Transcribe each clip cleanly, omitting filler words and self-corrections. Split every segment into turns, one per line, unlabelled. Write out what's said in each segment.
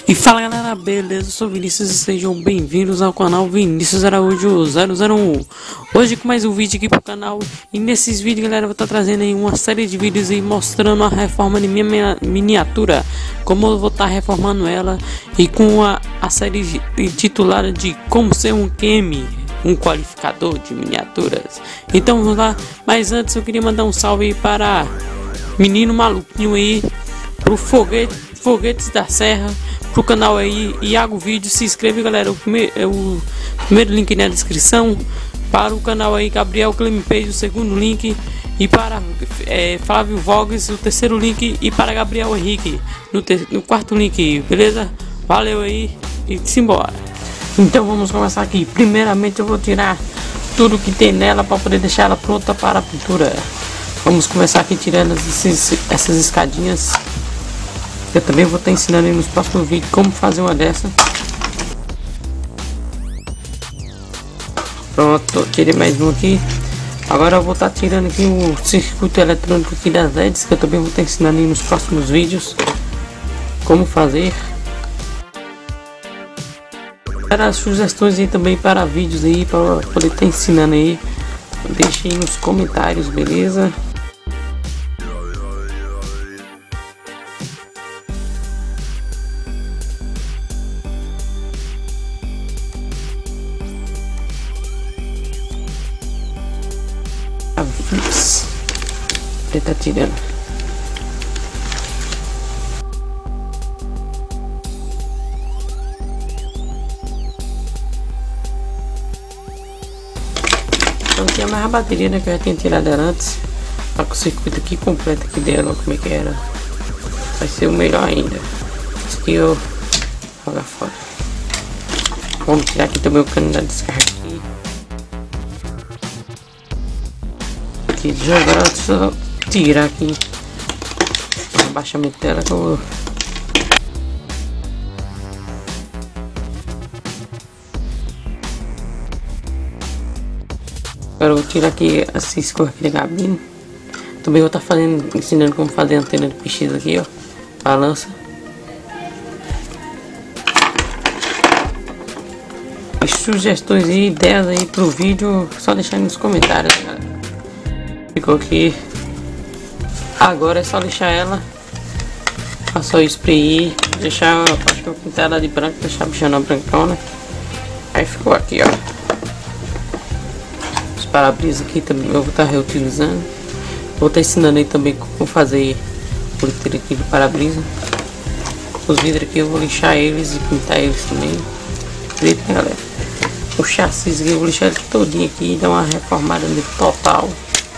E fala galera, beleza? Eu sou o Vinícius e sejam bem-vindos ao canal Vinícius Araújo 001. Hoje com mais um vídeo aqui pro canal. E nesses vídeos, galera, eu vou estar trazendo aí uma série de vídeos aí mostrando a reforma de minha miniatura, como eu vou estar reformando ela, e com a série titulada de Como Ser um QM, um qualificador de miniaturas. Então vamos lá, mas antes eu queria mandar um salve aí para menino maluquinho aí, pro Foguetes da Serra, pro canal aí Iago Vídeo. Se inscreve, galera, o primeiro link na descrição. Para o canal aí Gabriel Clempage, o segundo link, e para Flávio Vogues, o terceiro link, e para Gabriel Henrique no quarto link, beleza? Valeu aí e simbora. Então vamos começar aqui. Primeiramente eu vou tirar tudo que tem nela para poder deixar ela pronta para a pintura. Vamos começar aqui tirando essas escadinhas. Eu também vou estar ensinando aí nos próximos vídeos como fazer uma dessa. Pronto, tirei mais um aqui. Agora eu vou estar tirando aqui o circuito eletrônico aqui das LEDs, que eu também vou estar ensinando aí nos próximos vídeos como fazer. Para as sugestões aí também para vídeos aí, para poder estar ensinando aí, deixe aí nos comentários, beleza? Flips. Ele tá tirando. Então tinha mais a bateria, né, que eu já tinha tirado ela antes. Tá com o circuito aqui completo aqui dela, como é que era. Vai ser o melhor ainda. Isso aqui eu vou jogar fora. Vamos tirar aqui também o cano da descarga aqui. Agora só tirar aqui o abaixamento dela que eu vou... Agora eu vou tirar aqui essa escorra aqui da gabina. Também vou estar ensinando como fazer a antena de PX aqui, ó, balança. As sugestões e ideias aí pro vídeo, só deixar nos comentários, galera. Ficou aqui. Agora é só lixar ela. Passar o spray, deixar, acho que eu vou pintar ela de branco, deixar a bichana brancona. Aí ficou aqui, ó. Os para-brisas aqui também eu vou estar reutilizando. Vou estar ensinando aí também como fazer o litro aqui do para-brisa. Os vidros aqui eu vou lixar eles e pintar eles também. Beleza, galera? O chassi aqui eu vou lixar ele todinho aqui e dar uma reformada nele total,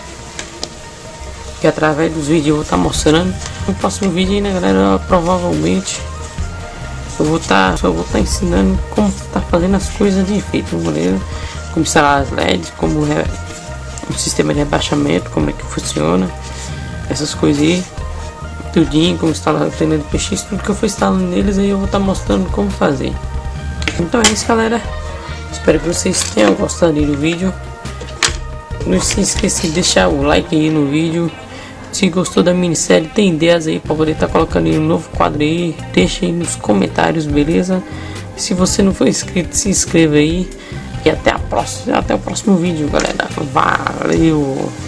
que através dos vídeos eu vou estar mostrando. No próximo vídeo aí, né, galera, provavelmente eu vou estar ensinando como tá fazendo as coisas de efeito, beleza? Como instalar as LEDs, como o sistema de rebaixamento, como é que funciona, essas coisas aí, tudinho, como instalar a antena de PX, tudo que eu for instalando neles aí eu vou estar mostrando como fazer. Então é isso, galera, espero que vocês tenham gostado aí do vídeo. Não se esqueça de deixar o like aí no vídeo. Se gostou da minissérie, tem ideias aí para poder estar colocando aí um novo quadro aí, deixa aí nos comentários, beleza? Se você não for inscrito, se inscreva aí. E até o próximo vídeo, galera. Valeu!